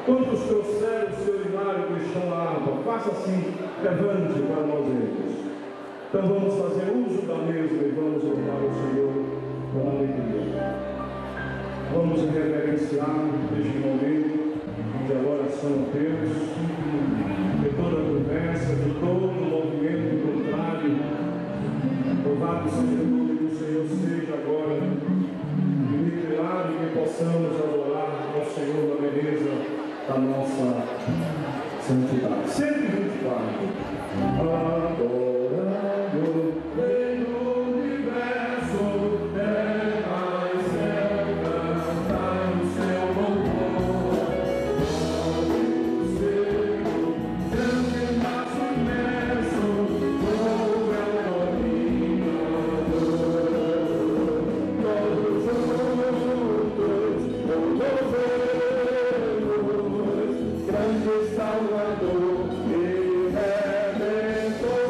Quantos trouxeram o seu hilário cristão à água? Faça assim, levante para nós eles. Então vamos fazer uso da mesa e vamos louvar o Senhor com alegria. Vamos reverenciar neste momento de adoração a Deus, de toda conversa, de todo movimento contrário. Louvado seja o nome do Senhor, seja agora liberado e que possamos adorar ao Senhor na beleza da nossa santidade. 124. Adorando pelo universo, terra e céu, cantar o seu louvor. O Senhor, Deus que nasce imenso, povo é o dominador. Todos juntos, louvemos, grande Salvador e Redentor.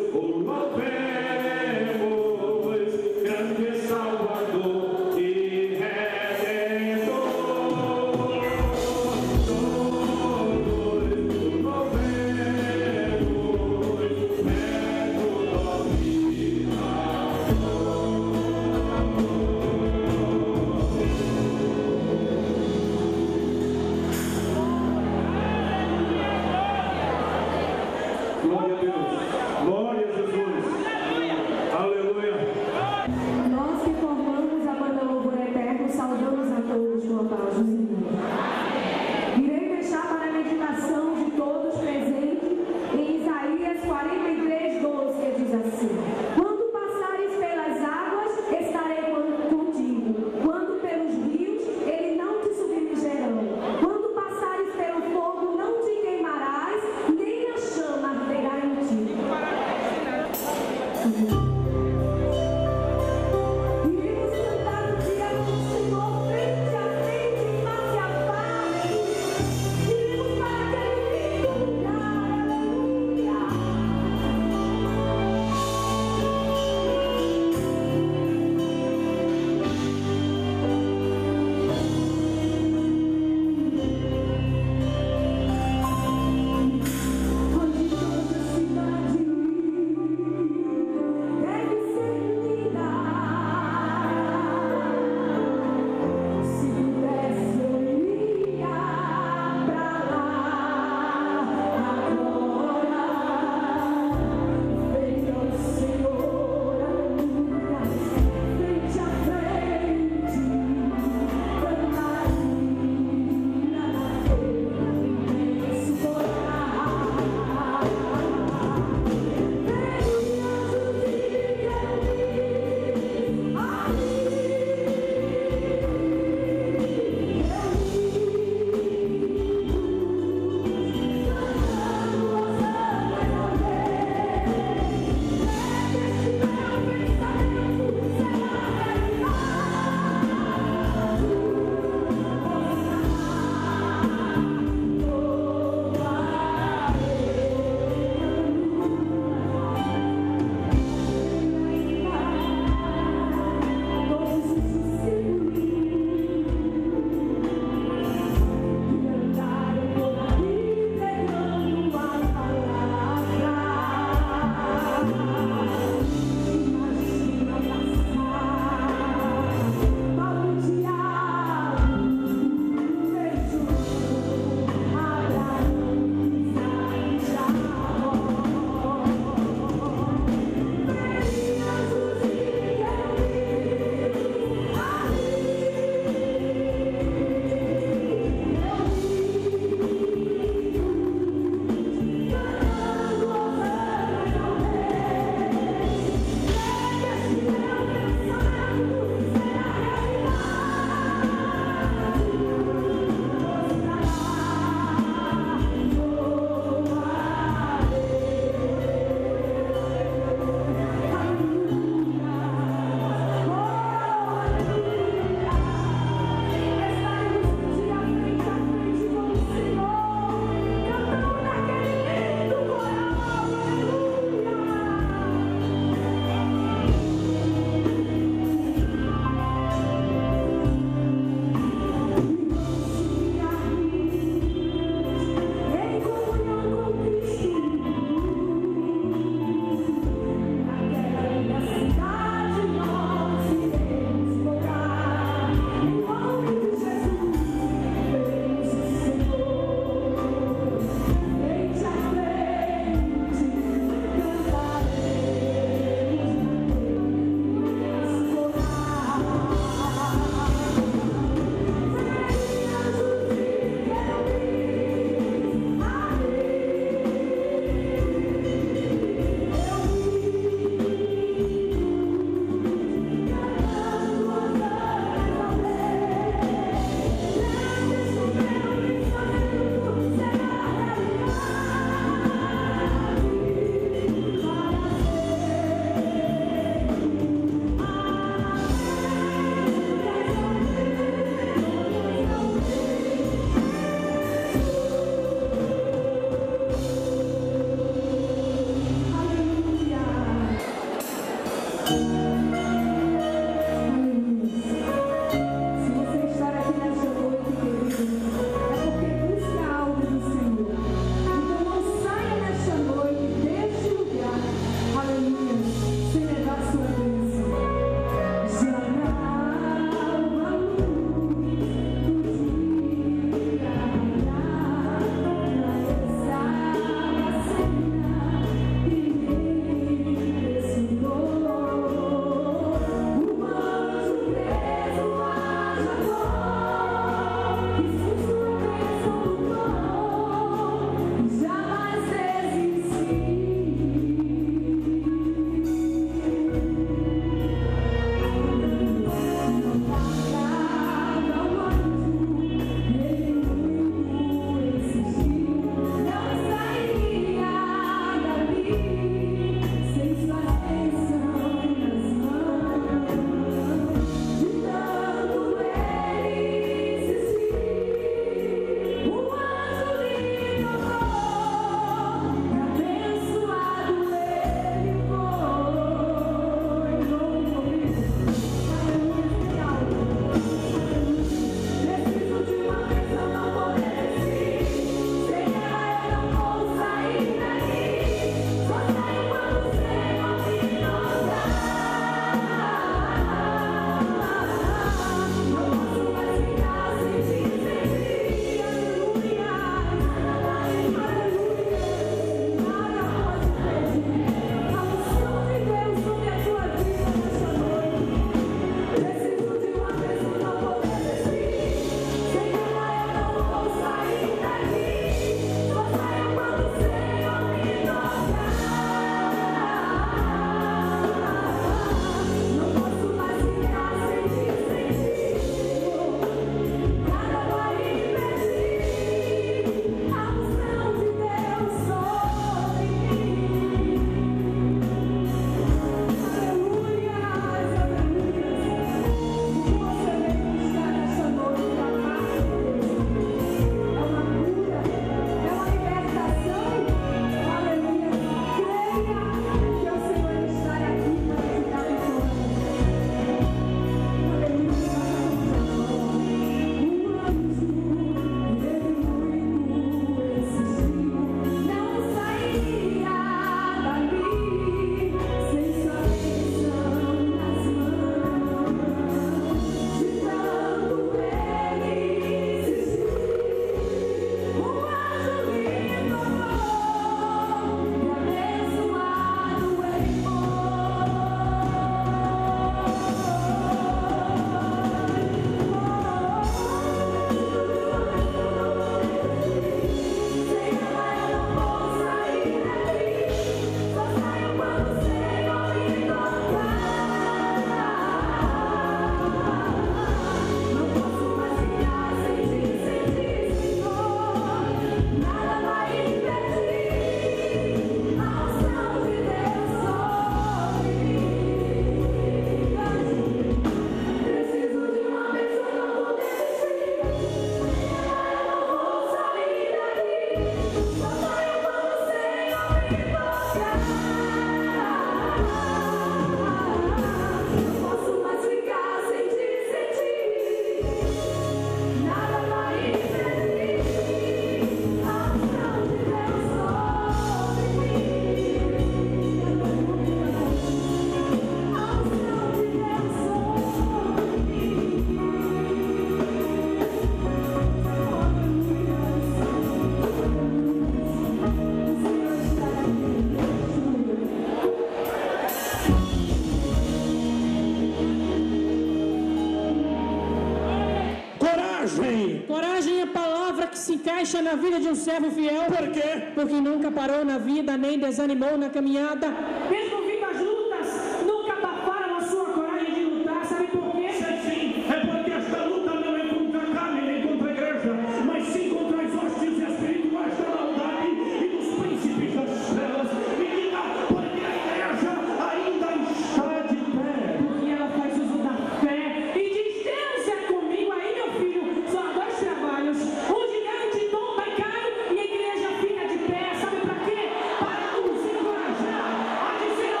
coragem. Coragem é a palavra que se encaixa na vida de um servo fiel. Por quê? Porque nunca parou na vida, nem desanimou na caminhada. Mesmo vindo as lutas, nunca abafaram a sua coragem de lutar. Sabe por quê? Sim, é porque esta luta não é contra a carne nem contra a igreja, mas sim contra as hostes espirituais da maldade e dos príncipes das trevas. E diga, porque a igreja ainda está de pé. Porque ela faz uso da fé e diz: Deus é comigo. Aí, meu filho, só há dois trabalhos: um gigante tomba e cai, e a igreja fica de pé. Sabe para quê? Para nos encorajar a dizer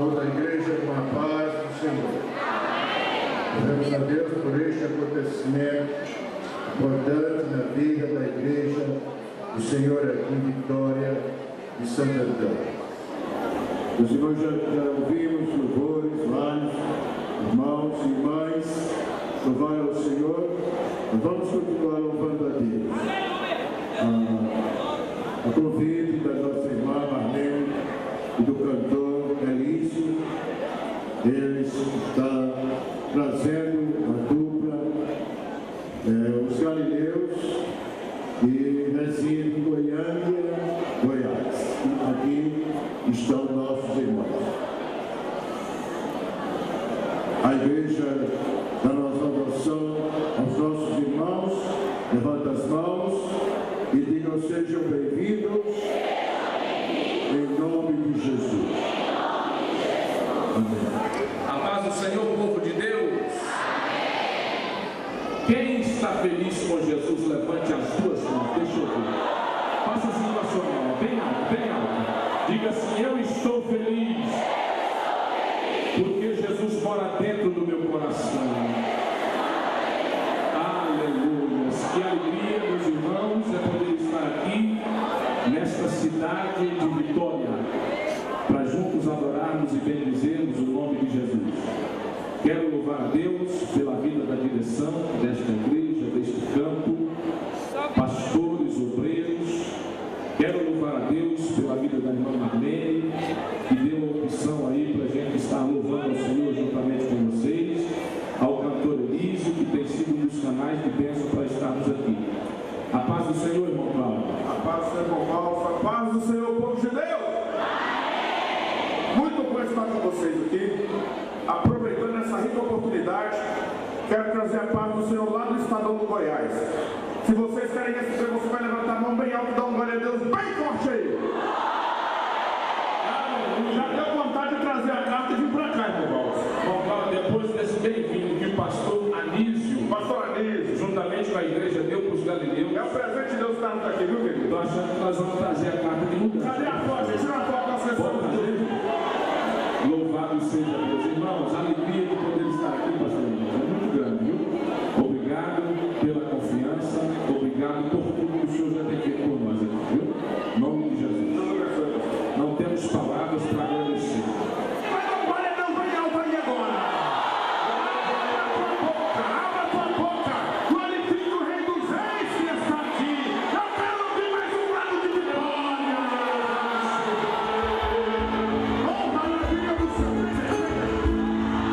Vamos à igreja com a paz do Senhor. Glórias a Deus por este acontecimento importante na vida da igreja do Senhor aqui em Vitória e Santo Antônio. Os irmãos já ouvimos louvores, vários irmãos e irmãs louvar ao Senhor. Nós vamos continuar louvando a Deus. A convite da nossa irmã Marlene e do cantor Elício, eles estão trazendo a dupla Os Galileus e reside em Goiânia, Goiás. E aqui estão nossos irmãos. A igreja da nossa adoção aos nossos irmãos, levanta as mãos e digam: sejam bem-vindos em nome de Jesus. Amém. A paz do Senhor, povo de Deus. Quem está feliz com Jesus, levante as duas mãos. Deixa eu ver. Faça assim com a sua mão, bem alto, bem alto. Diga assim: eu estou feliz, porque Jesus mora dentro do meu coração. Aleluia. Que alegria, meus irmãos, é poder estar aqui nesta cidade de Vitória, para juntos adorarmos e bendizermos o nome de Jesus. Quero louvar a Deus pela vida da direção desta igreja, deste campo, pastores, obreiros. Quero louvar a Deus pela vida da irmã Marlene, que deu a opção aí para a gente estar louvando ao Senhor juntamente com vocês, ao cantor Elísio, que tem sido um dos canais de bênção para estarmos aqui. A paz do Senhor, irmão Paulo. A paz do Senhor, irmão Paulo. A paz do Senhor, povo de Deus. Muito bom estar com vocês aqui. Aproveitando essa rica oportunidade, quero trazer a paz do Senhor lá do estadão do Goiás. Se vocês querem receber, você vai levantar a mão bem alto e dar um glória a Deus bem forte aí. Já deu vontade de trazer a carta e vir para cá, irmão Paulo. Bom, Paulo, depois desse bem-vindo que o pastor Anísio, juntamente com a igreja, deu para os Galileus. É o presente de Deus que está aqui, viu, querido? Estou achando que nós vamos trazer a carta de mudança. Cadê a foto? Tira a foto da sessão. Louvado seja Deus. Irmãos, a alegria de poder estar aqui, pastor Anísio, é muito grande, viu? Obrigado pela confiança, obrigado por tudo que o Senhor já tem feito por nós aqui, viu? Em nome de Jesus. Não temos palavras para agradecer. Mas não pode não bem alto aí agora. Abra tua boca. Glorifique o Rei dos Reis que está aqui. Eu quero ouvir mais um brado de vitória. Oh, maravilha do Senhor.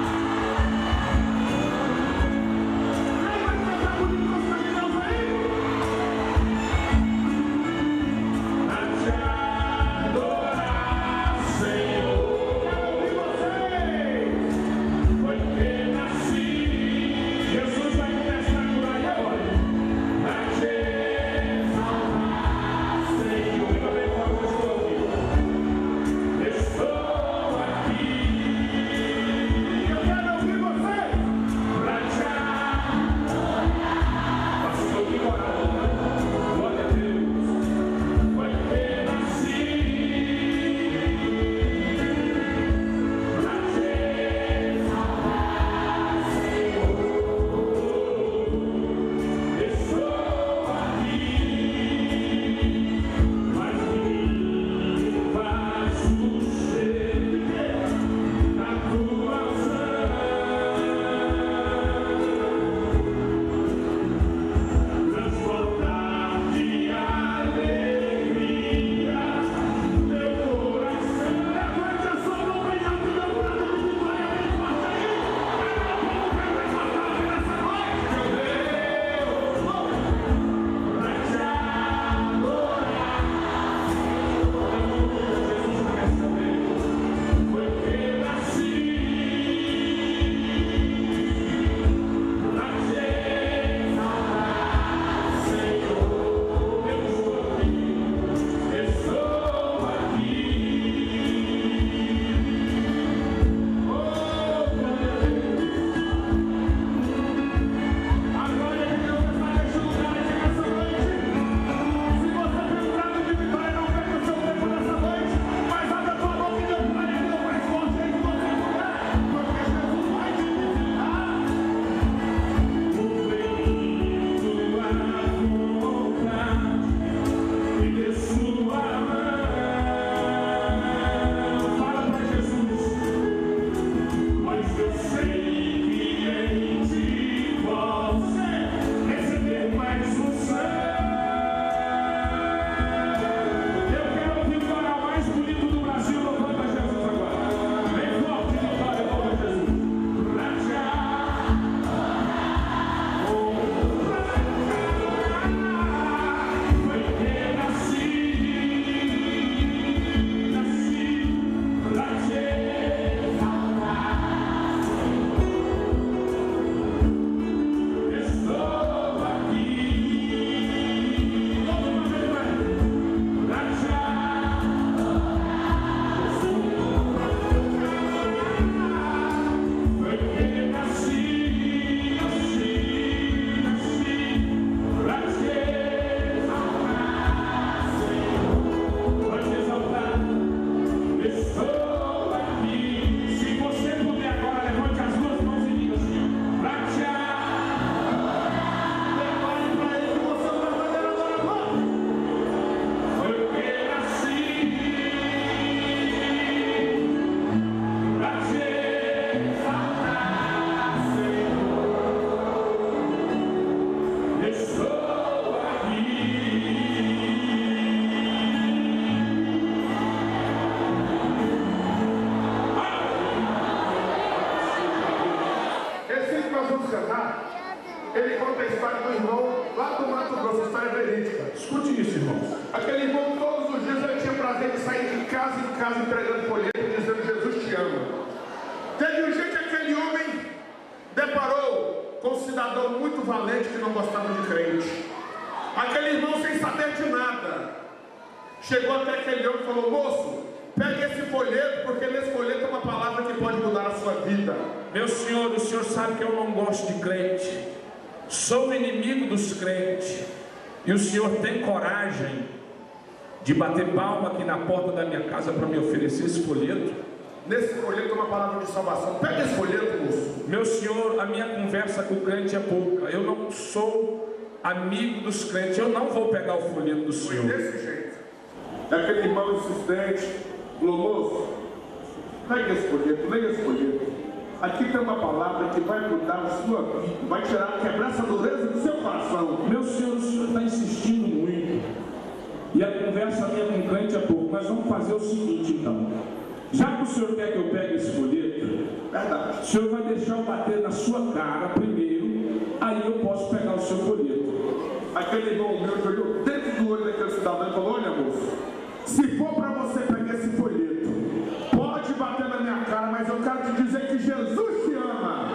Aquele irmão, todos os dias, ele tinha prazer de sair de casa em casa entregando folheto, dizendo: Jesus te ama. Teve um dia que aquele homem deparou com um cidadão muito valente que não gostava de crente. Aquele irmão, sem saber de nada, chegou até aquele homem e falou: moço, pegue esse folheto, porque nesse folheto é uma palavra que pode mudar a sua vida. Meu senhor, o senhor sabe que eu não gosto de crente, sou inimigo dos crentes, e o senhor tem coragem de bater palma aqui na porta da minha casa para me oferecer esse folheto? Nesse folheto é uma palavra de salvação. Pega esse folheto, moço. Meu senhor, a minha conversa com o crente é pouca, eu não sou amigo dos crentes, eu não vou pegar o folheto do senhor. Foi desse jeito. Aquele irmão insistente falou: moço, pega esse folheto, leia esse folheto. Aqui tem uma palavra que vai mudar a sua vida, vai quebrar essa dureza do seu coração. Meu senhor, o senhor está insistindo muito, e a conversa minha com o crente é pouco. Nós vamos fazer o seguinte então: já que o senhor quer que eu pegue esse folheto, verdade, o senhor vai deixar eu bater na sua cara primeiro, aí eu posso pegar o seu folheto. Aquele irmão humilde olhou dentro do olho daquele cidadão e falou: olha, moço, se for para você pegar esse folheto, pode bater na minha cara, mas eu quero te dizer que Jesus te ama.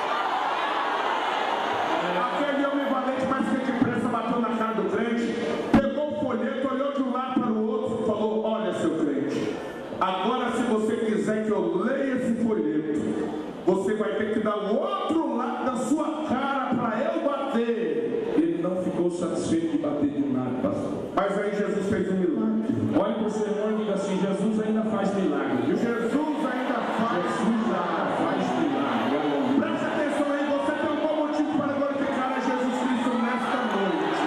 Aquele homem valente, mais que depressa, bateu na cara do crente, pegou o folheto, olhou de um lado para o outro e falou: olha, seu crente, agora se você quiser que eu leia esse folheto, você vai ter que dar o outro lado da sua cara para eu bater. Ele não ficou satisfeito de bater de um lado, pastor. Mas aí Jesus fez um milagre. Olhe para o seu irmão e diga assim: Jesus ainda faz milagre. Jesus ainda faz milagre. Preste atenção aí, você tem um bom motivo para glorificar a Jesus Cristo nesta noite.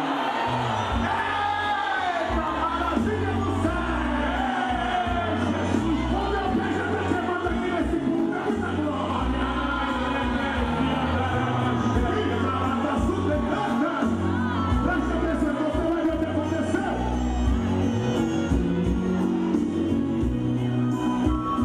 Eita, maravilha do céu! Jesus, o meu pé já está queimando aqui nesse culto, é muita glória! Preste atenção, você vai ver o que aconteceu.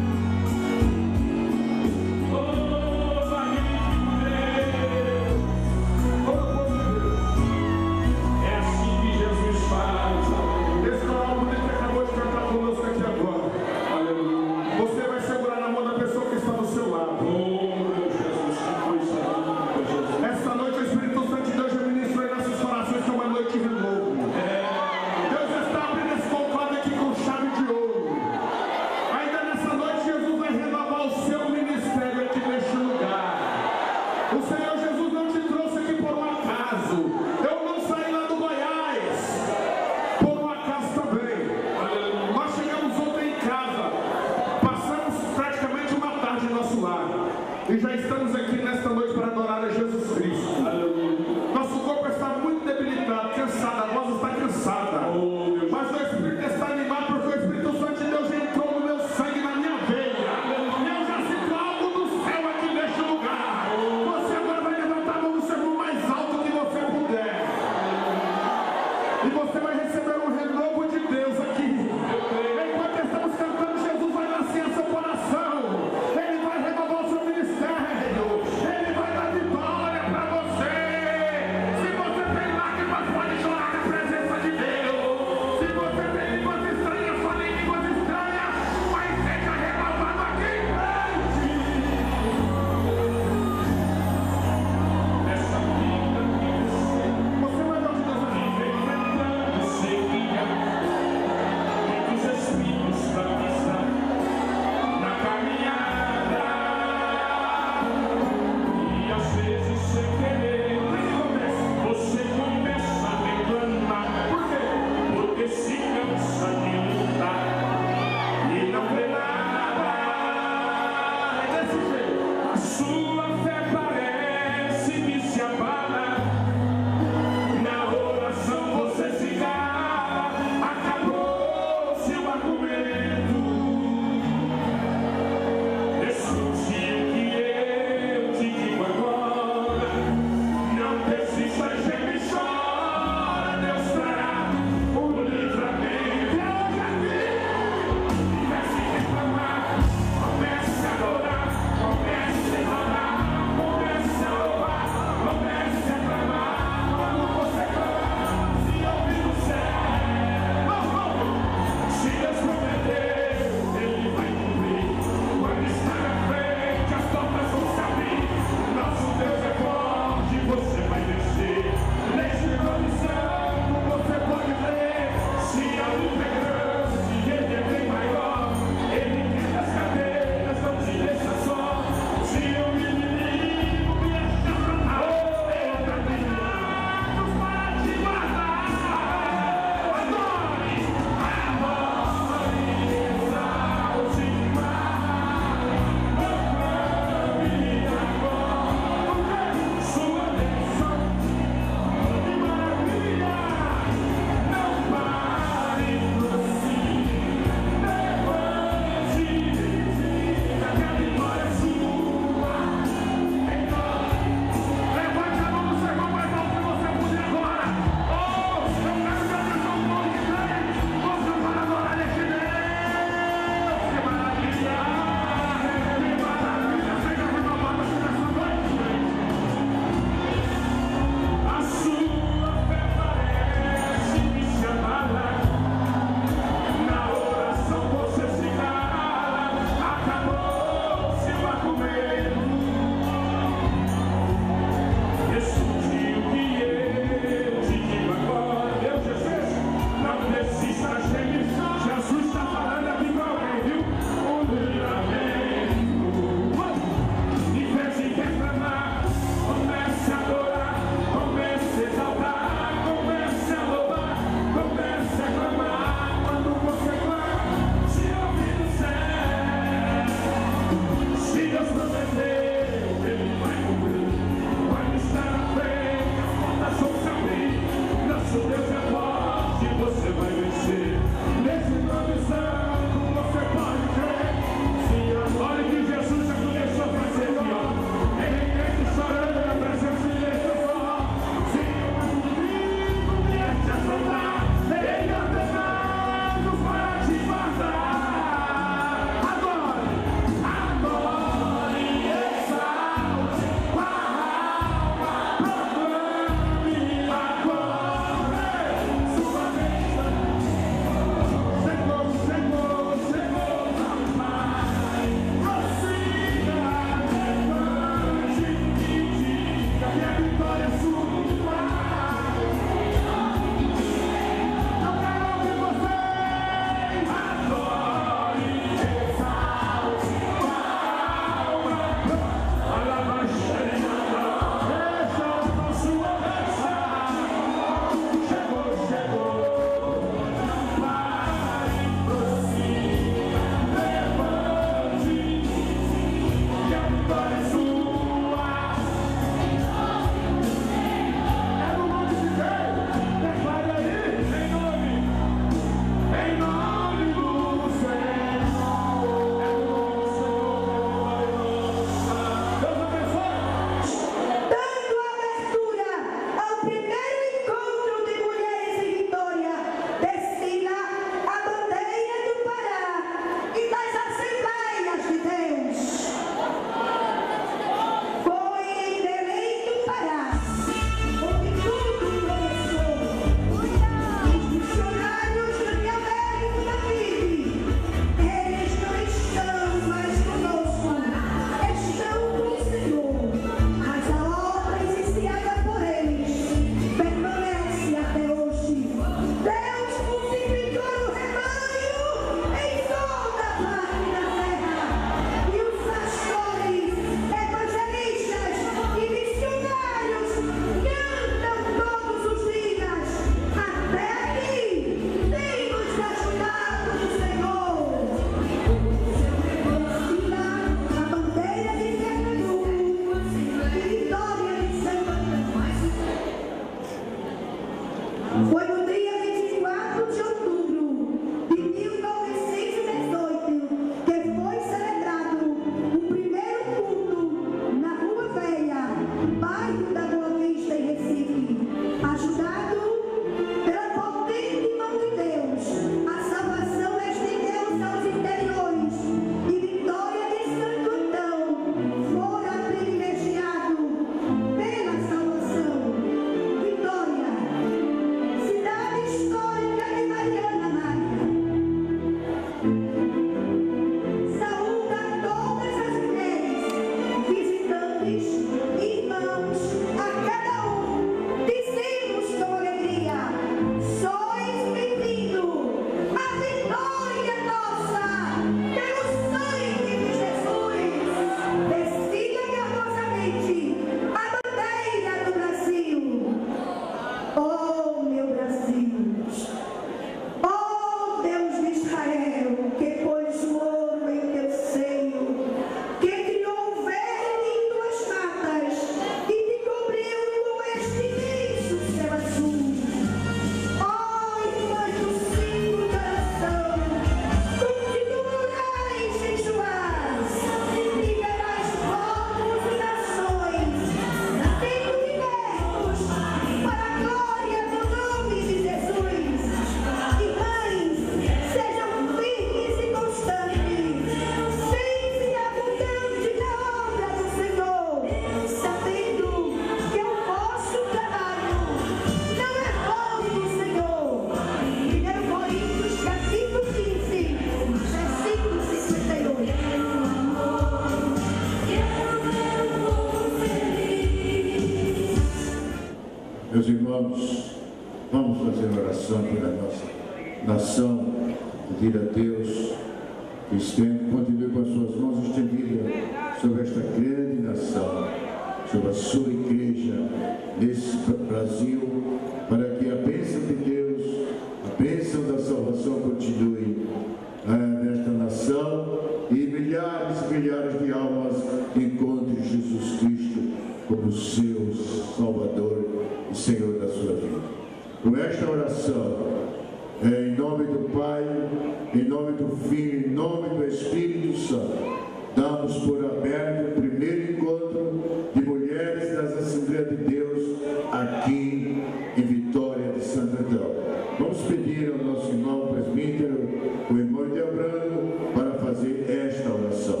irmãos, vamos fazer oração pela nossa nação, pedir a Deus que continue com as suas mãos estendidas sobre esta grande nação, sobre a sua igreja nesse Brasil, para que a bênção de Deus, a bênção da salvação continue nesta nação e milhares e milhares de almas encontrem Jesus Cristo como seu Salvador e Senhor da sua vida. Com esta oração, em nome do Pai, em nome do Filho, em nome do Espírito Santo, damos por aberto o primeiro encontro de mulheres das Assembleias de Deus aqui em Vitória de Santo Antão. Vamos pedir ao nosso irmão presbítero, o irmão Deobrando, para fazer esta oração.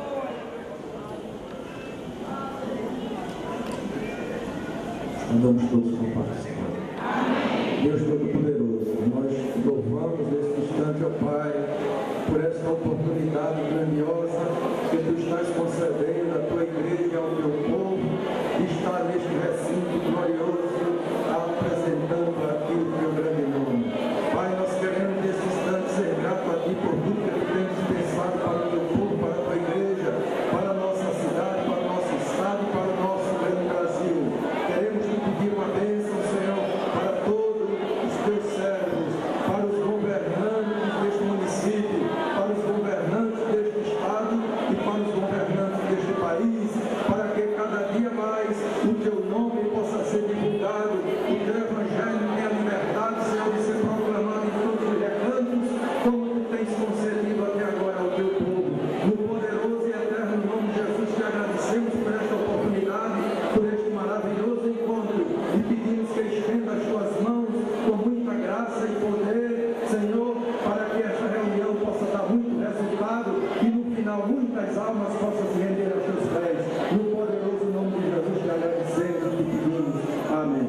Andamos todos com paz. Deus Todo-Poderoso, nós louvamos nesse instante, ó Pai, por esta oportunidade grandiosa que Tu estás concedendo à Tua igreja e ao Teu povo, de estar neste recinto glorioso, apresentando aqui o Teu grande nome. Pai, nós queremos nesse instante ser grato a Ti por tudo que Tu tens dispensado para o Teu povo, para a Tua igreja, para a nossa cidade, para o nosso estado e para o nosso grande Brasil. Queremos Te pedir uma bênção, Senhor, para todos os Teus servos, para os governantes deste município, para os governantes deste estado e para os governantes deste país, para que cada dia mais o Teu nome possa ser divulgado, o Teu Evangelho tenha liberdade, Senhor, de ser proclamado em todos os recantos, como Tu tens concedido até agora ao Teu povo. No poderoso e eterno nome de Jesus, te agradecemos por esta oportunidade, por este maravilhoso encontro, e pedimos que estenda as Tuas mãos com muita graça e poder, Senhor, para que esta reunião possa dar muito resultado e no final muitas almas possam se render aos Teus pés. No poderoso nome de Jesus te agradecemos e te pedimos. Amém.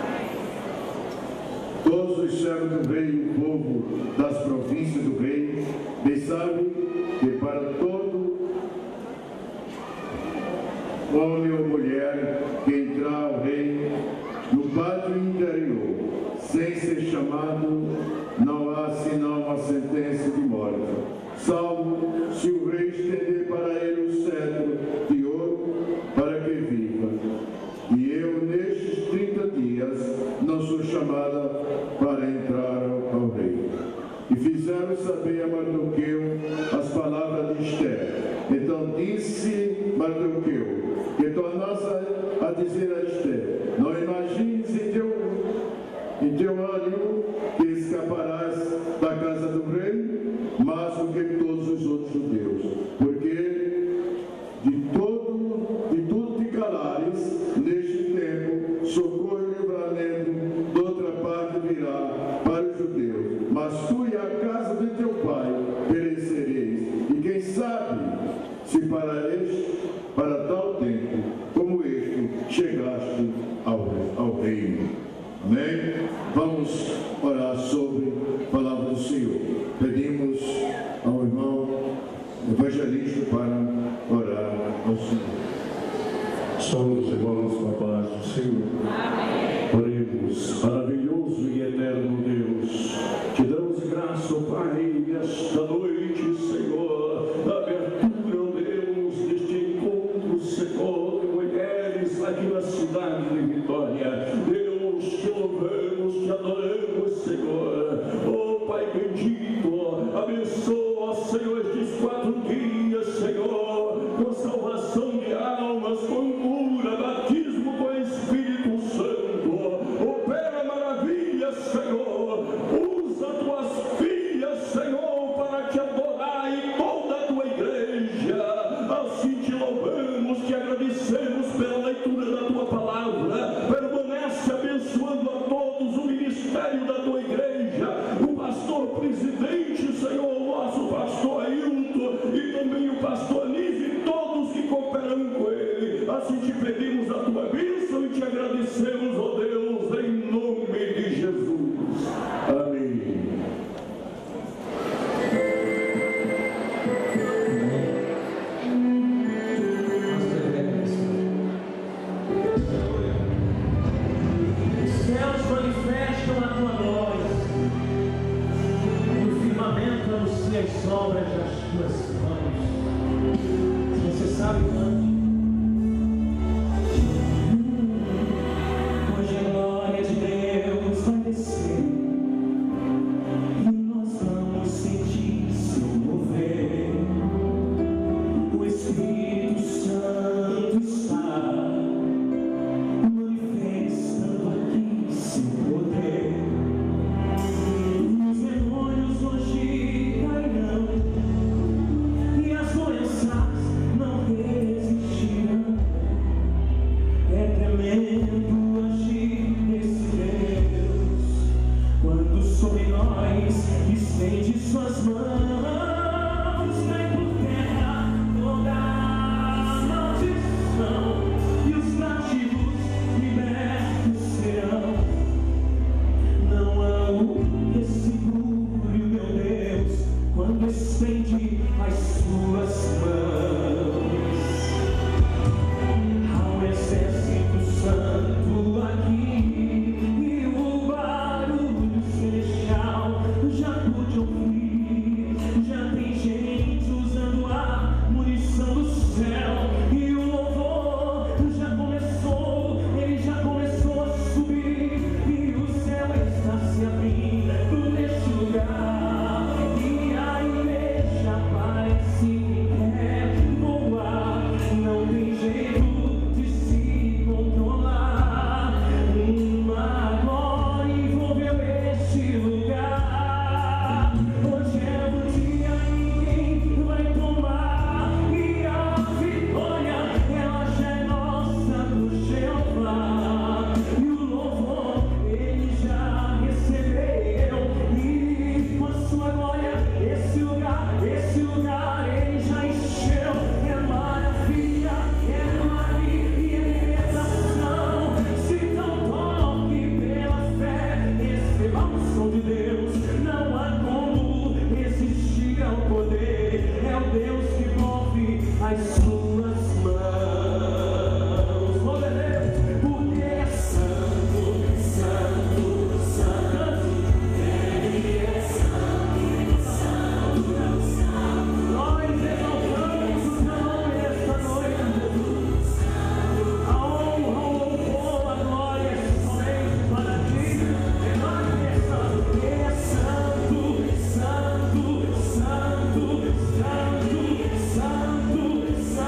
Todos os servos do Rei e o povo das províncias do Rei, bem sabem que para todo homem ou mulher que entrar ao Rei no pátio interior, sem ser chamado, não há senão uma sentença de morte, salvo se o Rei estender para ele o cetro de ouro para que viva. E eu, nestes 30 dias, não sou chamada para entrar ao Rei. E fizeram saber a Mardoqueu as palavras de Esther. Então disse Mardoqueu, que tornasse a dizer a Esther: não imagines em teu ânimo que escaparás da casa do rei, mais do que todos os outros judeus, porque de tudo te calares neste tempo, socorro e livramento de outra parte virá para os judeus, mas tu e a casa de teu pai perecereis, e quem sabe se para tal tempo como este chegaste ao reino. Amém? Vamos orar sobre a palavra do Senhor. Pedimos ao irmão evangelista para orar ao Senhor. Somos irmãos com a paz do Senhor. Oremos. Maravilhoso e eterno Deus, te damos graça, ó Pai, nesta noite, Senhor, da abertura, ó Deus, deste encontro, Senhor, de mulheres aqui na cidade de Vitória. Deus, te louvamos, te adoramos, Senhor. Ó Pai bendito, abençoa, Senhor, estes 4 dias, Senhor, com salvação de almas, com cura, batismo com o Espírito Santo. Opera maravilhas, Senhor. Usa tuas filhas, Senhor, para te adorar e toda a tua igreja. Assim te louvamos, te agradecemos pela leitura da tua palavra. Permanece abençoando a todos o ministério da tua igreja, o pastor presidente, Senhor, o nosso pastor Ailton e também o pastor Anísio e todos que cooperam com ele. Assim te pedimos a tua bênção e te agradecemos, ó Deus, em nome de Jesus. Amém. Os céus as obras das tuas mãos. Se você sabe, cante. Hoje a glória de Deus vai descer e nós vamos sentir seu mover. O Espírito Santo está manifestando aqui seu poder. Os demônios hoje cairão e as doenças não resistirão. É tremendo agir desse Deus quando sobre nós estende suas mãos. Cai por terra toda a maldição e os cativos libertos serão. Não há um que segure, meu Deus, quando estende as suas mãos. Há um exército santo aqui e o barulho celestial já pude ouvir. Já tem gente usando a munição do céu e o louvor já começou, ele já começou a subir e o céu está se abrindo neste lugar e a igreja parece que quer voar. Não tem jeito de se controlar. Uma glória envolveu este lugar. Hoje é o dia, ninguém vai tomar e a vitória ela já é nossa do Jeová. E o louvor ele já recebeu e com a sua glória esse lugar ele já encheu. É maravilha, é maravilha, é libertação. Se não toque pela fé, receba a unção de Deus. Não há como resistir ao poder. É o Deus que move as suas mãos. Oh, meu Deus, porque é santo, santo, santo. Ele é santo, santo, santo. Nós exaltamos o teu nome nesta noite, Jesus. A honra, o louvor, a glória é somente para ti. Ele é santo, santo, santo, santo, santo, santo.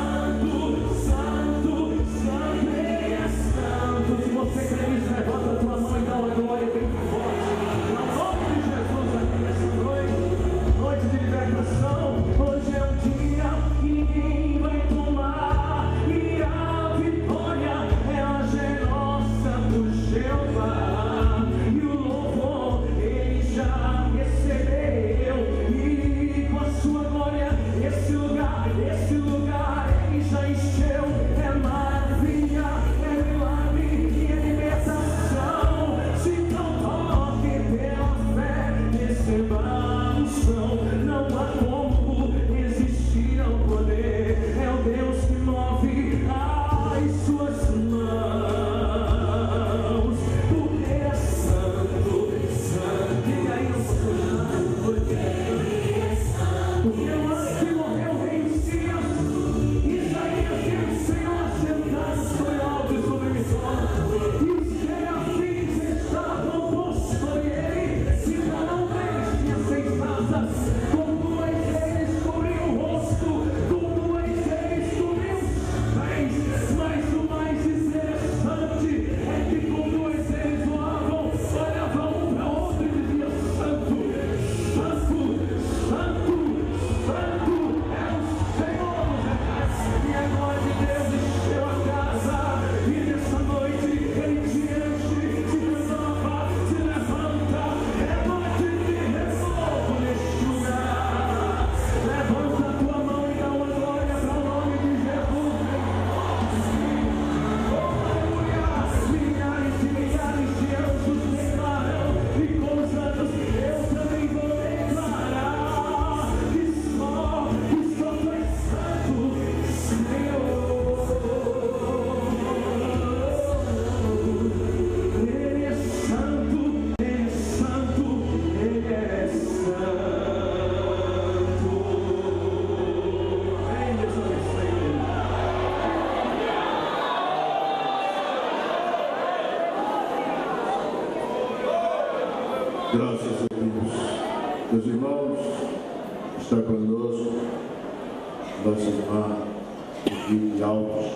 Graças a Deus. Meus irmãos, está conosco nossa irmã Edith Alves.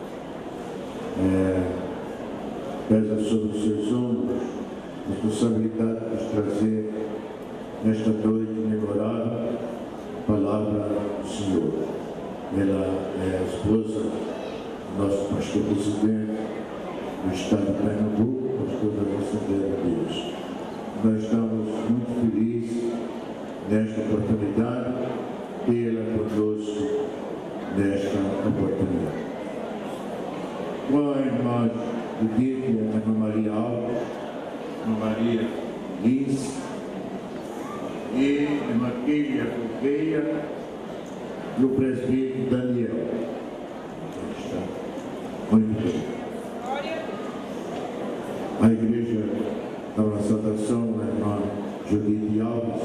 Pesa sobre os seus ombros a responsabilidade de nos trazer nesta noite memorável a palavra do Senhor. Ela é a esposa do nosso pastor presidente do estado de Pernambuco, pastor da Assembleia de Deus. Nós estamos muito felizes nesta oportunidade, tê-la conosco nesta oportunidade. Com a irmã Judite, a irmã Maria Alves, a irmã Maria Lins e a irmã Keila Correia e o presbítero Daniel. Muito bem. A igreja da nossa saudação, a irmã Judite Alves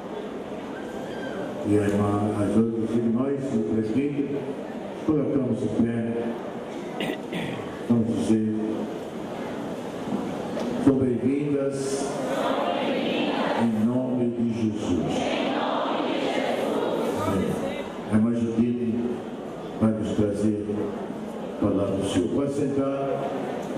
e a irmã, as outras irmãs do presbítero, colocamos em pé, vamos dizer, são bem-vindas em nome de Jesus. Amém. A irmã Judite vai nos trazer a palavra do Senhor. Pode sentar.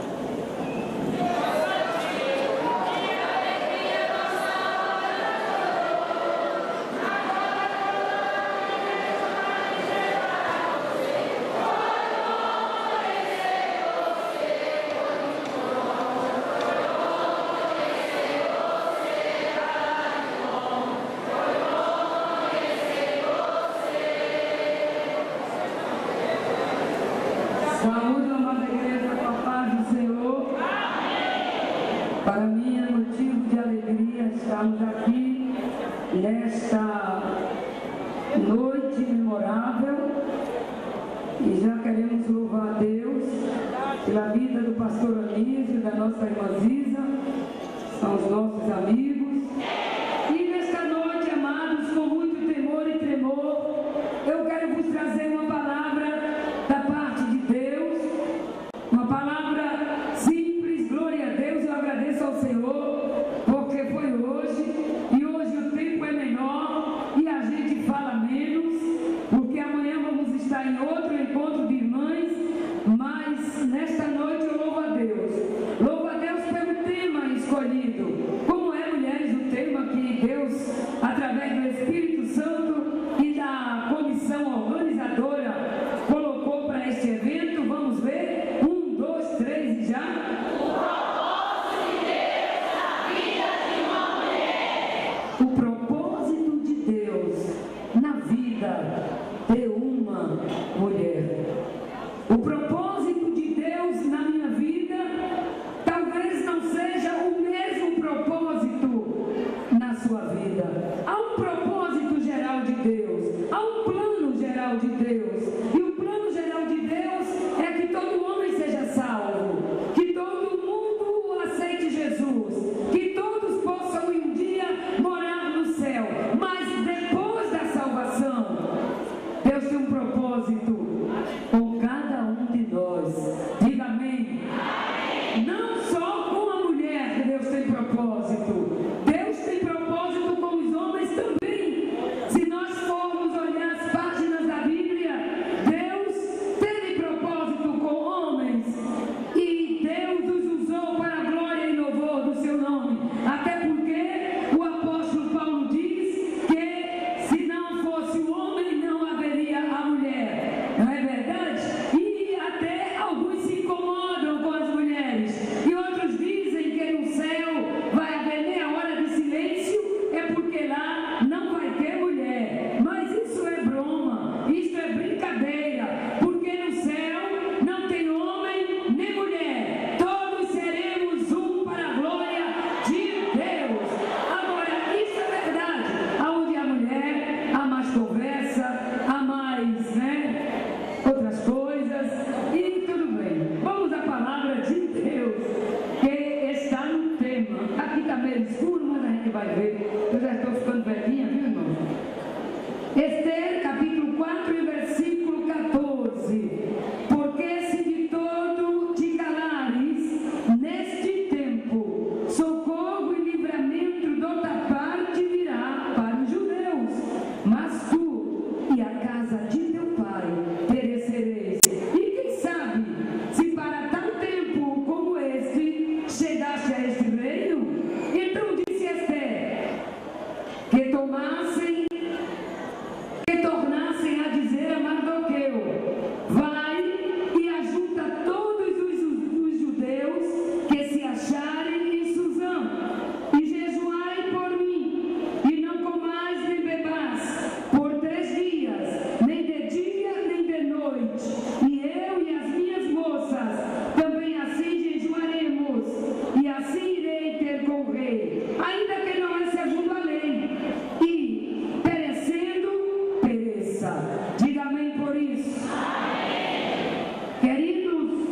Saúde, amada igreja, com a paz do Senhor. Para mim é motivo de alegria estarmos aqui nesta noite memorável e já queremos louvar a Deus pela vida do pastor Anísio e da nossa irmã Ziza, são os nossos amigos. E nesta noite, amados, com muito temor e tremor, eu quero vos trazer uma palavra da parte de Deus, uma palavra simples. Glória a Deus, eu agradeço ao Senhor, porque foi hoje, e hoje o tempo é menor e a gente fala menos, porque amanhã vamos estar em outro encontro de irmãs, mas nesta noite eu louvo a Deus pelo tema escolhido. Como é, mulheres, o tema que Deus, através do Espírito Santo e da comissão organizadora, colocou para este evento. Vamos ver? 1, 2, 3 e já. O propósito de Deus na vida de uma mulher. O propósito de Deus na minha vida talvez não seja o mesmo propósito na sua vida. Há um propósito geral de Deus, há um plano geral de Deus, e o plano geral de Deus é que todo homem seja salvo, que todo mundo aceite Jesus, que todos possam um dia morar no céu. Mas depois da salvação, Deus tem um propósito com cada um de nós. Diga amém. Não só com a mulher que Deus tem propósito. Deus tem propósito com os homens também. que tornassem a dizer a Mardoqueu: vai e ajunta todos os judeus que se acharem em Susã, e jejuai por mim, e não comais nem bebais por 3 dias, nem de dia nem de noite, e eu e as minhas moças também assim jejuaremos, e assim irei ter com o rei, ainda que não é segundo a lei, e perecendo, pereça. Diga amém por isso. Queridos,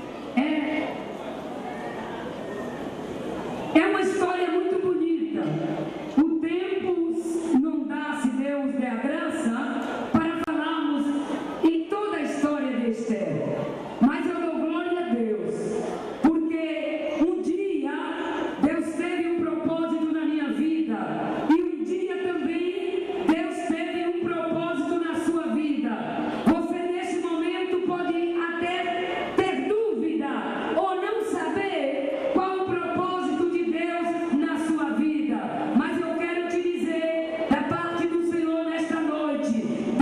é uma história muito bonita. O tempo não dá, se Deus der a graça, para falarmos em toda a história de Esther. Mas eu dou glória a Deus, porque um dia Deus teve um propósito na minha vida, e um dia também Deus teve um propósito na sua vida. Você nesse momento pode até ter dúvida ou não saber qual o propósito de Deus na sua vida, mas eu quero te dizer da parte do Senhor nesta noite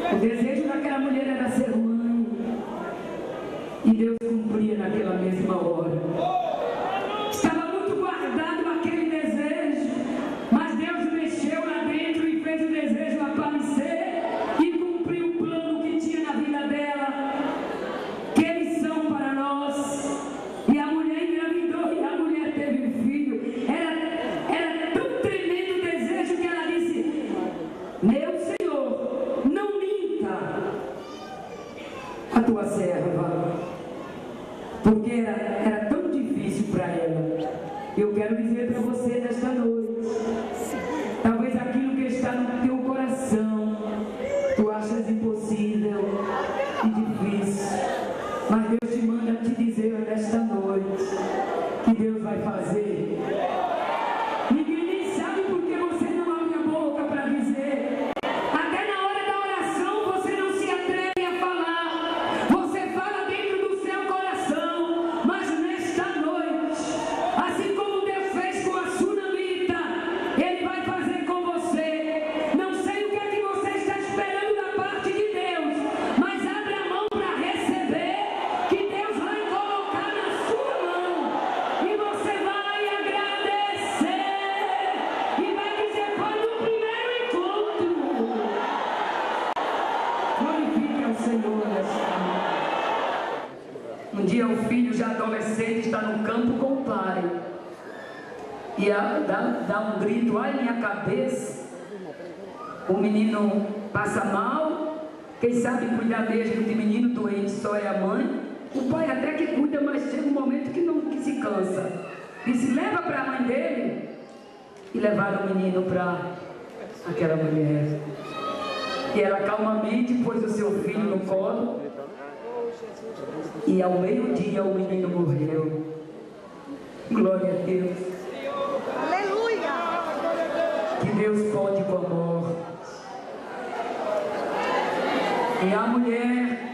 O desejo daquela mulher era ser mãe. E Deus cumpria naquela mesma hora. Estava muito guardado aquele desejo, mas Deus mexeu lá dentro e fez o desejo aparecer e cumpriu o plano que tinha na vida dela, que eles são para nós. E a mulher engravidou e a mulher teve um filho. Era tão tremendo o desejo que ela disse: meu Senhor, não minta a tua serva, porque era tão difícil para ela. Eu quero dizer para você nesta noite, talvez aquilo que está no teu coração tu achas impossível e difícil, mas Deus te manda te dizer nesta noite que Deus vai fazer. Ninguém nem sabe porque você não abre a boca para dizer. Até na hora da oração você não se atreve a falar. Você fala dentro do seu coração. Mas nesta noite, assim como Deus fez com a sunamita, Ele vai fazer com você. Não sei o que é que você está esperando da parte de Deus, mas abre a mão para receber, que Deus vai colocar na sua mão. E você vai agradecer. E vai dizer: foi no primeiro encontro. Glorifique ao Senhor nesta noite. Um dia o filho já adolescente está no campo com o pai. E dá um grito: ai, minha cabeça. O menino passa mal. Quem sabe cuidar mesmo de menino doente só é a mãe. O pai até que cuida, mas chega um momento que se cansa. Disse: leva para a mãe dele. E levaram o menino para aquela mulher. E ela calmamente pôs o seu filho no colo. E ao meio-dia o menino morreu. Glória a Deus. Aleluia! Que Deus pode com a morte. E a mulher,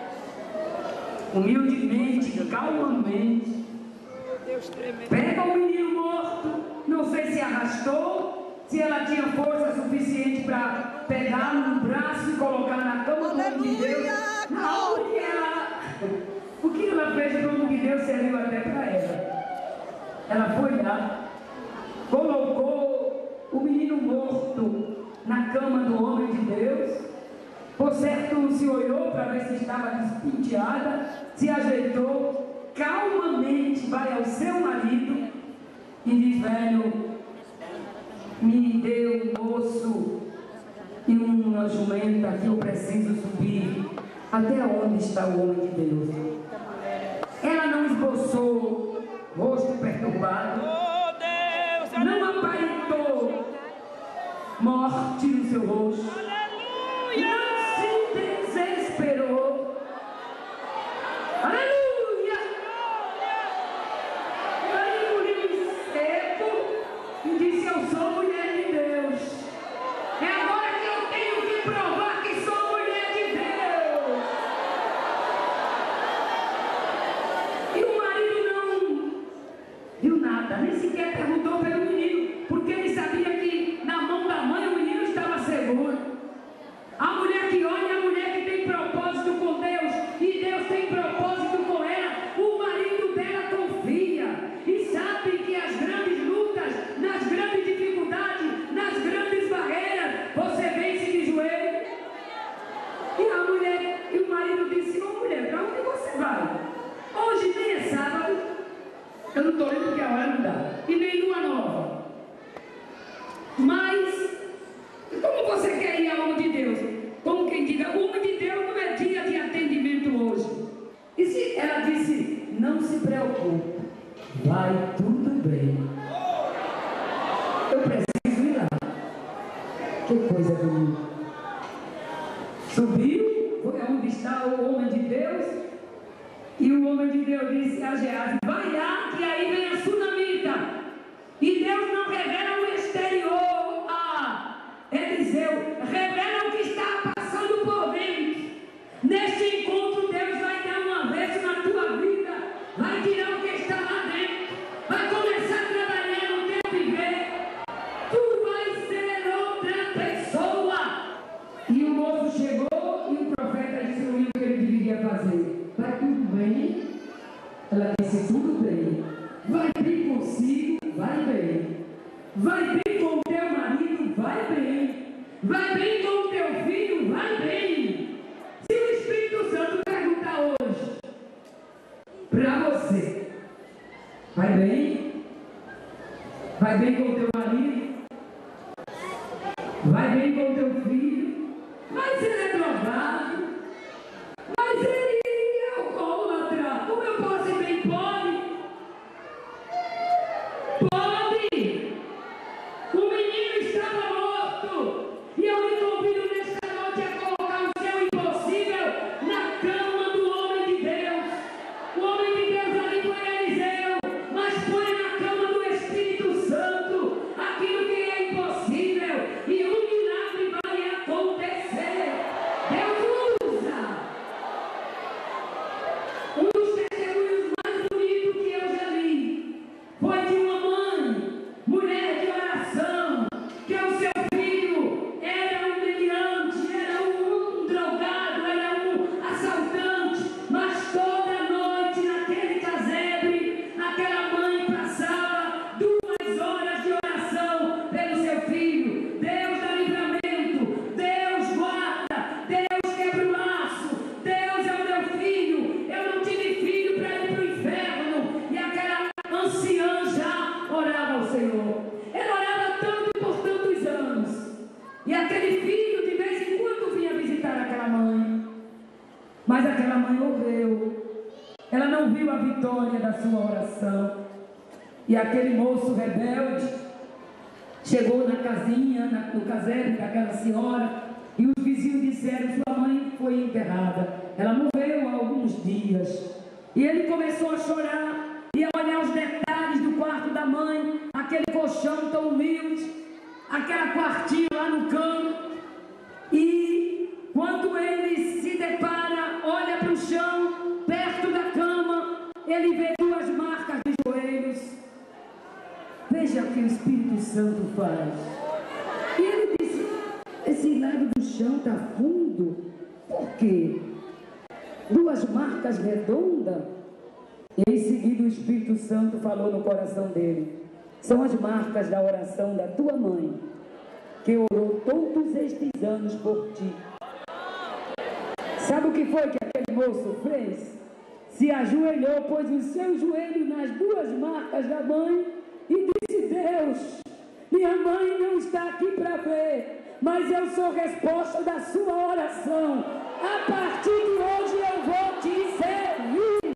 humildemente, calmamente, pega o menino morto. Não sei se arrastou, se ela tinha força suficiente para pegar no braço e colocar na cama do homem de Deus. Na hora que o que ela fez para o homem de Deus serviu até para ela. Ela foi lá, colocou o menino morto na cama do homem de Deus. Por certo, se olhou para ver se estava despenteada, se ajeitou, calmamente vai ao seu marido e diz: velho, me dê um moço e uma jumenta que eu preciso subir até onde está o homem de Deus. Ela não esboçou rosto perturbado, não aparentou morte no seu rosto, não se desesperou. Aleluia! E aí engoliu seco e disse: eu sou mulher de Deus. É agora que eu tenho que provar que sou mulher de Deus. E o marido não viu nada, nem sequer perguntou pelo menino, porque ele sabia que na mão da mãe o menino estava seguro. A mulher que olha, a mulher que tem propósito com Deus, e Deus tem propósito com ela. O marido dela confia e sabe que as grandes lutas, nas grandes dificuldades, nas grandes barreiras, você vence de joelho. E o marido disse: ô mulher, para onde você vai? Hoje nem é sábado, eu não estou lendo que a hora não dá, e nem lua nova. Mas como você quer ir ao homem de Deus? Como quem diga, o homem de Deus não é dia de atendimento hoje. E se ela disse: não se preocupe, vai tudo bem. Eu preciso ir lá. Que coisa bonita. Subiu, foi onde está o homem de Deus. E o homem de Deus disse a Geazi: vai lá, que aí vem a sunamita. E Deus não revela o exterior a Eliseu, revela o que está passando por dentro. Neste encontro, Deus vai dar um avesso na tua vida, vai tirar o que está lá dentro, vai começar a trabalhar no teu viver. Tu vai ser outra pessoa. E o moço chegou queria fazer. Vai tudo bem? Ela disse, tudo bem. Vai bem consigo? Vai bem. Vai bem com o teu marido? Vai bem. Vai bem com o teu filho? Vai bem. Se o Espírito Santo perguntar hoje para você, vai bem? Vai bem com o teu marido? Vai bem com o teu filho? Mas ele é drogado? Mas ele é alcoólatra? Como eu posso ir bem? Pode? Pode! O menino estava morto! E eu lhe convido nesta noite a colocar o seu impossível na cama do homem de Deus. O homem de Deus ali foi Eliseu, mas põe na cama do Espírito Santo aquilo que é impossível e um milagre vai acontecer. Deus usa. Um dos testemunhos mais bonitos que eu já li foi de uma mãe, mulher de oração, que o seu filho era um meliante, era um drogado, era um assaltante, mas toda noite naquele casebre, aquela mãe passava 2 horas de oração pelo seu filho. Deus dá livramento, Deus guarda, Deus quebra o laço, Deus é o meu filho, eu não tive filho para ir para o inferno. E aquela anciã já orava ao Senhor. Ela orava tanto e por tantos anos. E aquele filho de vez em quando vinha visitar aquela mãe. Mas aquela mãe morreu. Ela não viu a vitória da sua oração. E aquele moço rebelde chegou na casinha, no casebre daquela senhora, e os vizinhos disseram, sua mãe foi enterrada. Ela morreu há alguns dias. E ele começou a chorar e a olhar os detalhes do quarto da mãe, aquele colchão tão humilde, aquela quartinha lá no canto. E quando ele se depara, olha para o chão, perto da cama, ele vê 2 marcas de joelhos. Veja o que o Espírito Santo faz. E ele disse, esse lado do chão está fundo. Por quê? 2 marcas redondas. E em seguida o Espírito Santo falou no coração dele. São as marcas da oração da tua mãe, que orou todos estes anos por ti. Sabe o que foi que aquele moço fez? Se ajoelhou, pôs o seu joelho nas 2 marcas da mãe e disse, Deus, minha mãe não está aqui para ver, mas eu sou resposta da sua oração. A partir de hoje eu vou te servir.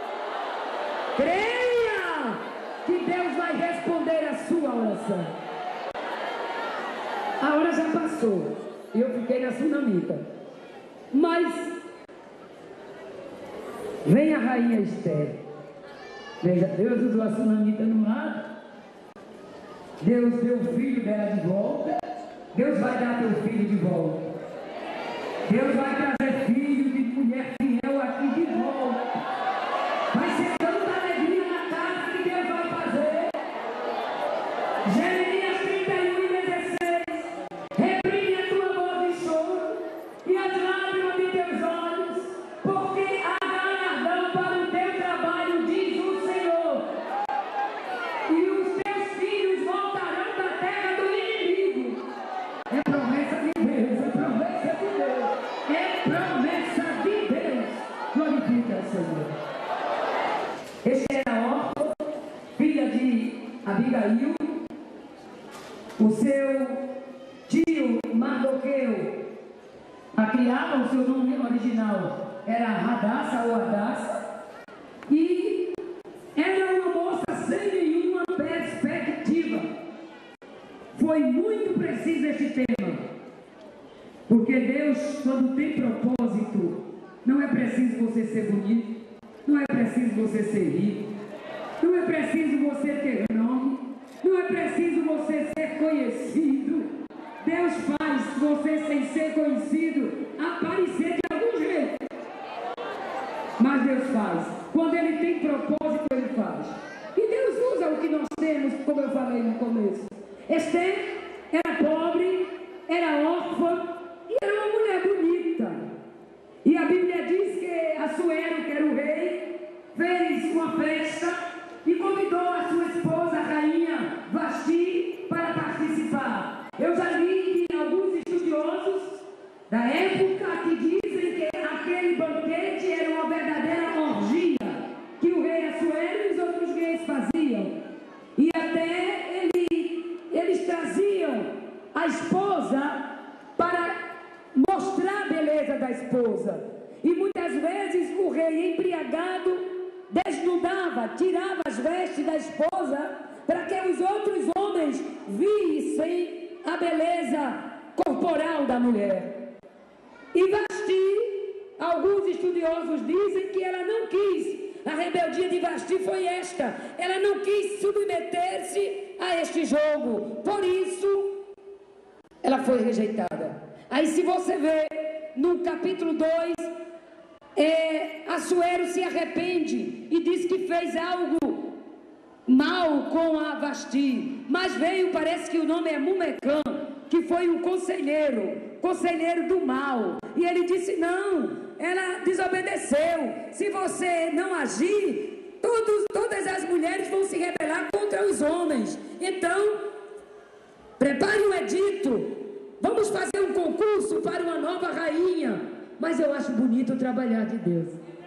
Creia que Deus vai responder a sua oração. A hora já passou e eu fiquei na sunamita. Mas vem a rainha Esther. Veja, Deus usou a sunamita no lado. Deus deu o filho dela de volta. Deus vai dar teu filho de volta. Deus vai trazer filho de mulher fiel aqui de volta. Vai ser tanta alegria na casa que Deus vai fazer. Jeremias 31:16. Reprime a tua voz de choro e as lágrimas de teus olhos, porque há galardão para o teu trabalho, diz o Senhor. E os teus filhos voltarão da terra do inimigo. É promessa de Deus, é promessa de Deus, é promessa de Deus. Glorifica o Senhor. Este era Orfa, filha de Abigail. O seu tio Mardoqueu, a criada, o seu nome original era Radassa ou Adassa, e era uma moça sem nenhuma perspectiva. Foi muito preciso este tema, porque Deus, quando tem propósito, não é preciso você ser bonito, não é preciso você ser rico, não é preciso você ter nome, não é preciso você ser conhecido. Deus faz você, sem ser conhecido, aparecer de algum jeito. Mas Deus faz. Quando Ele tem propósito, Ele faz. E Deus usa o que nós temos, como eu falei no começo. Esther era pobre, era órfã e era uma mulher bonita. E a Bíblia diz que beleza da esposa. E muitas vezes o rei embriagado desnudava, tirava as vestes da esposa para que os outros homens vissem a beleza corporal da mulher. E Vasti, alguns estudiosos dizem que ela não quis. A rebeldia de Vasti foi esta: ela não quis submeter-se a este jogo, por isso ela foi rejeitada. Aí se você vê no capítulo 2, Assuero se arrepende e diz que fez algo mal com a Vasti, mas veio, parece que o nome é Mumecã, que foi um conselheiro do mal, e ele disse: não, ela desobedeceu, se você não agir, todas as mulheres vão se rebelar contra os homens, então prepare um edito, vamos fazer um concurso para uma nova rainha. Mas eu acho bonito trabalhar de Deus.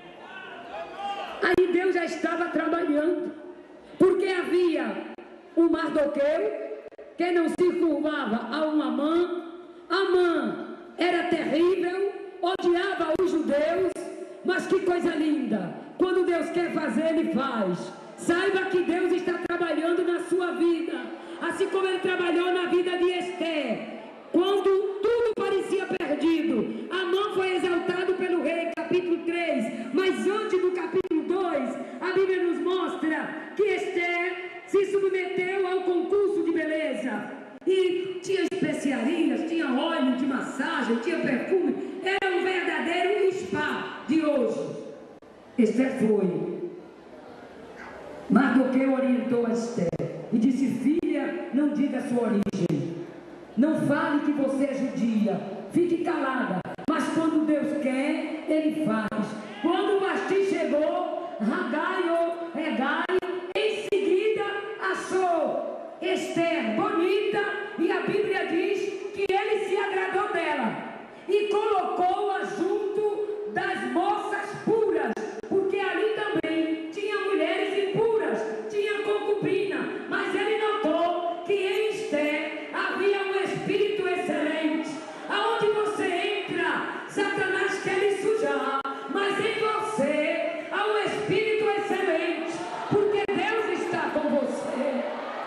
Aí Deus já estava trabalhando, porque havia um Mardoqueu que não se curvava a um Amã. Amã era terrível, odiava os judeus, mas que coisa linda, quando Deus quer fazer, Ele faz. Saiba que Deus está trabalhando na sua vida, assim como Ele trabalhou na vida de Esther. Quando tudo parecia perdido, Amã foi exaltado pelo rei, capítulo 3. Mas antes do capítulo 2, a Bíblia nos mostra que Esther se submeteu ao concurso de beleza. E tinha especiarias, tinha óleo de massagem, tinha perfume. Era um verdadeiro spa de hoje. Esther foi. Mardoqueu orientou a Esther e disse: filha, não diga a sua origem. Não fale que você é judia, fique calada, mas quando Deus quer, Ele faz. Quando Vasti chegou, Hegai, em seguida achou Esther bonita, e a Bíblia diz que ele se agradou dela e colocou-a junto das moças puras, porque ali também tinha mulheres impuras, tinha concubina, mas ele notou que em Esther havia um espírito excelente. Aonde você entra, Satanás quer lhe sujar, mas em você há um espírito excelente, porque Deus está com você.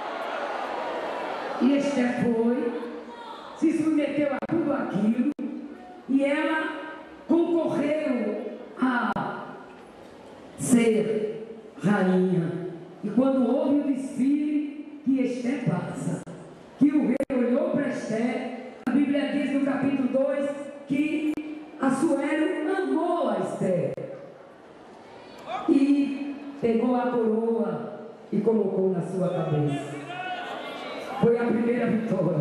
E Esther foi, se submeteu a tudo aquilo, e ela concorreu a ser rainha. E quando houve o desfile que Esther passa, que o rei olhou para Esther, a Bíblia diz no capítulo 2 que Assuero amou a Esther e pegou a coroa e colocou na sua cabeça. Foi a primeira vitória.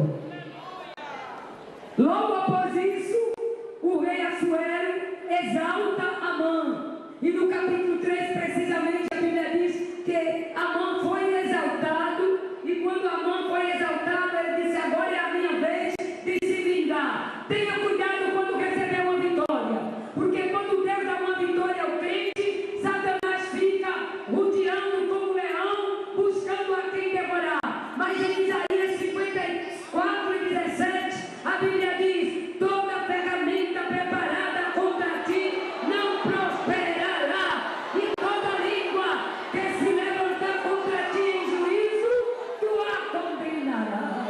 Logo após isso, o rei Assuero exalta Amã, e no capítulo 3 precisamente a Bíblia diz que Amã foi exaltado, e quando Amã foi exaltado, ele disse: agora é a minha vez de se vingar. Tenha cuidado quando receber uma vitória, porque quando Deus dá uma vitória ao crente, Satanás fica rodeando como leão, buscando a quem devorar. Mas em Isaías 54:17, a Bíblia diz: toda ferramenta preparada contra ti não prosperará, e toda língua que se levantar contra ti em juízo, tu a condenarás.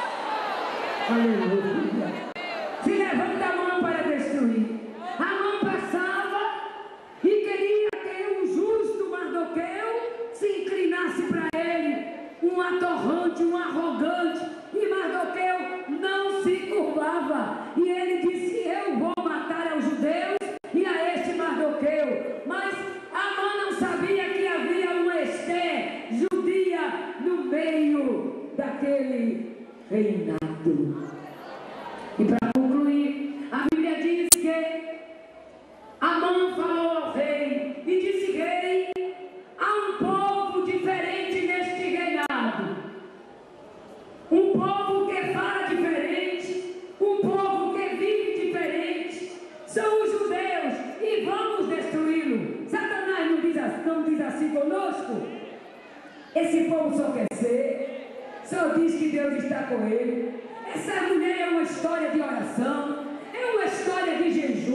Aleluia. Se levanta a mão para destruir. A mão passava e queria que o justo Mardoqueu se inclinasse para ele, um atorrante, um arrogante, e Mardoqueu não se curvava, e ele disse: eu vou matar aos judeus e a este Mardoqueu. Mas Amã não sabia que havia uma Esther judia no meio daquele reinado. E para concluir, a Bíblia diz que Amã falou ao rei e disse: rei, há um povo diferente neste reinado, um povo que fala diferente, um povo que vive diferente, são os judeus, e vamos destruí-lo. Satanás não diz assim conosco? Esse povo só quer ser, só diz que Deus está com ele. Essa mulher é uma história de oração, é uma história de jejum.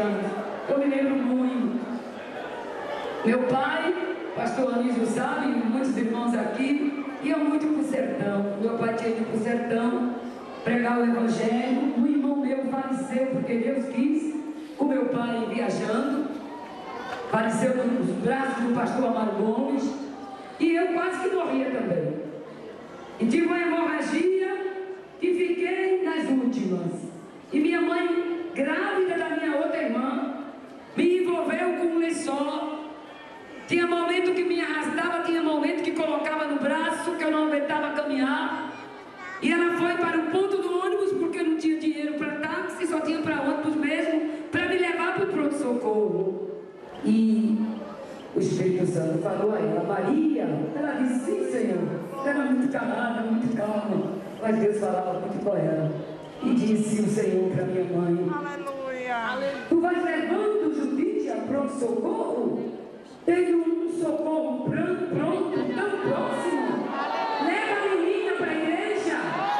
anos. Eu me lembro muito. Meu pai, pastor Anísio sabe, muitos irmãos aqui, iam muito para o sertão. Meu pai tinha ido para o sertão pregar o evangelho. Um irmão meu faleceu porque Deus quis, com meu pai viajando. Faleceu nos braços do pastor Amaro Gomes. E eu quase que morria também. E tive uma hemorragia que fiquei nas últimas. E minha mãe, grávida da minha outra irmã, me envolveu com um lençol. Tinha momento que me arrastava, tinha momento que colocava no braço, que eu não aguentava caminhar. E ela foi para o ponto do ônibus, porque não tinha dinheiro para táxi, só tinha para ônibus mesmo, para me levar para o pronto-socorro. E o Espírito Santo falou a ela, Maria. Ela disse, sim, Senhor. Era muito calada, muito calma, mas Deus falava muito com ela. E disse o Senhor para minha mãe, aleluia. Tu vais levando Judite a pronto-socorro? Tem um socorro pronto, tão próximo. Leva a menina para a igreja.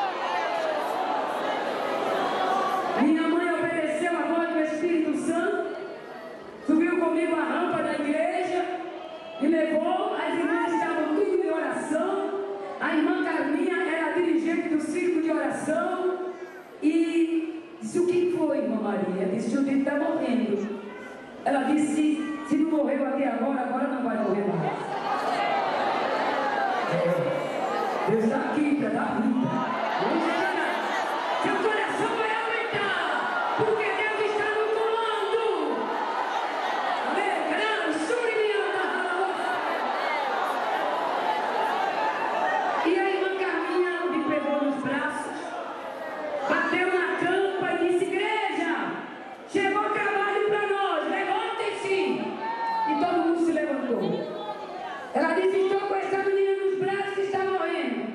Minha mãe obedeceu a voz do Espírito Santo, subiu comigo a rampa da igreja, me levou, as irmãs estavam tudo em oração. A irmã Carminha era a dirigente do círculo de oração. E disse, o que foi, irmã Maria? Disse, Judite está morrendo. Ela disse, se não morreu até agora não vai morrer mais. Deus está aqui para dar vida. Seu coração vai aumentar, porque Deus está no comando. E a irmã Carminha me pegou nos braços, bateu na campa e disse, igreja, chegou o trabalho para nós, levantem-se. E todo mundo se levantou. Ela disse, estou com essa menina nos braços que está morrendo.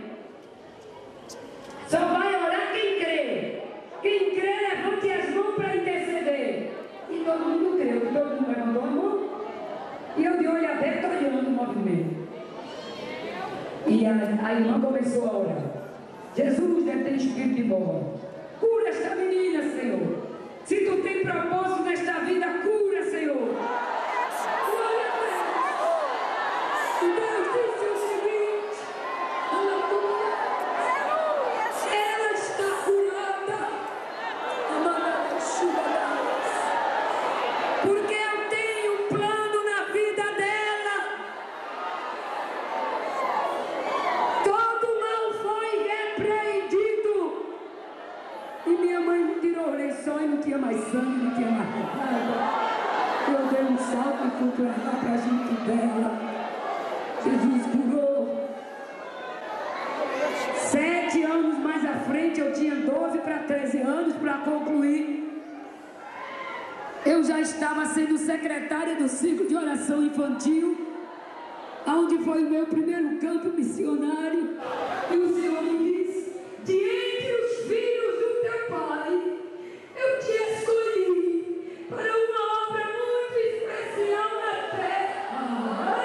Só vai orar quem crê. Quem crê, levante as mãos para interceder. E todo mundo creu, todo mundo levantou a mão. E eu de olho aberto olhando o movimento. E a irmã começou a orar. Jesus deve ter espírito de morte. Cura esta menina, Senhor. Se tu tem propósito nesta vida, cura, Senhor. Glória a Deus. Deus disse o seguinte, ela está curada. Porque eu tenho um plano na vida dela. Todo mal foi repreendido. E minha mãe me tirou o lençol e não tinha mais sangue, não tinha mais nada. Eu dei um salto e fui para junto dela. Jesus curou. 7 anos mais à frente, eu tinha 12 para 13 anos para concluir. Eu já estava sendo secretária do ciclo de oração infantil, onde foi o meu primeiro campo missionário. E o Senhor me disse, de entre os filhos do teu pai, eu te escolhi para uma obra muito especial na terra.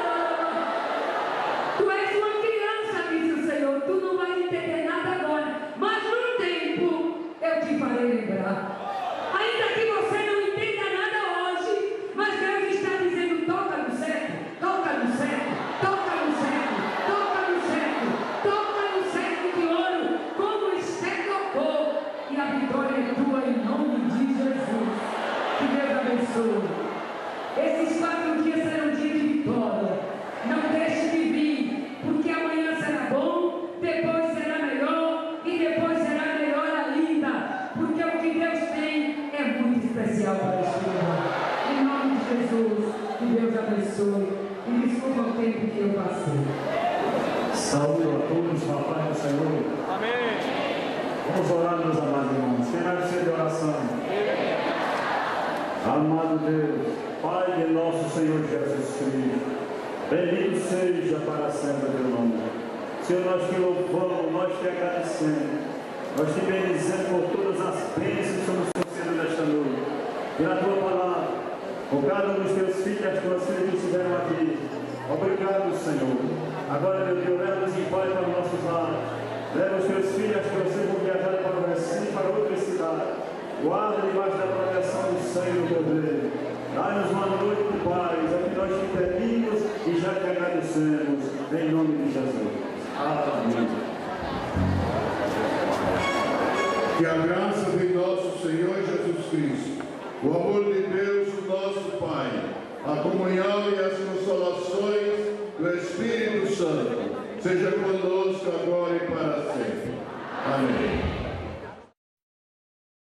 Tu és uma criança, disse o Senhor, tu não vais entender nada agora, mas no tempo eu te farei lembrar. Ainda que você não entenda nada hoje, mas Deus está dizendo, toca no certo, toca no certo, toca no certo, toca no certo, toca no certo de ouro, como Esther tocou, e a vitória é tua em nome de Jesus. Que Deus abençoe. Esses 4 dias serão dias de vitória. Não deixe de vir, porque amanhã será bom, depois será melhor e depois será melhor ainda, porque o que Deus tem é muito especial para este lugar. Em nome de Jesus, que Deus abençoe e desculpa o tempo que eu passei. Saúde a todos, papai do Senhor. Amém. Vamos orar, meus amados irmãos. Quem vai ser de oração? Amado Deus, Pai de nosso Senhor Jesus Cristo, bendito seja para sempre teu nome. Senhor, nós te louvamos, nós te agradecemos, nós te bendizemos por todas as bênçãos que nos concedem nesta noite, pela tua palavra, por cada um dos teus filhos e as tuas filhas que estiveram aqui. Obrigado, Senhor. Agora, meu Deus, leva-nos em paz para os nossos lares. Leva os teus filhos que vocês vão viajar para o Recife, para outra cidade. Guarda debaixo da proteção do sangue do Cordeiro. Dá-nos uma noite de paz, é que nós te pedimos e já te agradecemos, em nome de Jesus. Amém. Que a graça de nosso Senhor Jesus Cristo, o amor de Deus, o nosso Pai, a comunhão e as consolações do Espírito Santo, seja com